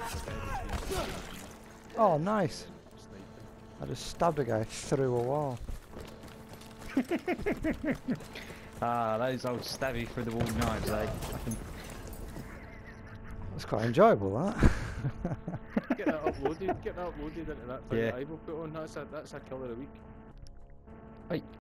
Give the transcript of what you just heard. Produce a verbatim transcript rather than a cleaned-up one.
Oh, nice. I just stabbed a guy through a wall. Ah, those old stabby through the wall knives, eh? That's quite enjoyable, that. Get that uploaded, get that uploaded into that thing Yeah. that I will put on. That's a, that's a killer a week. Right.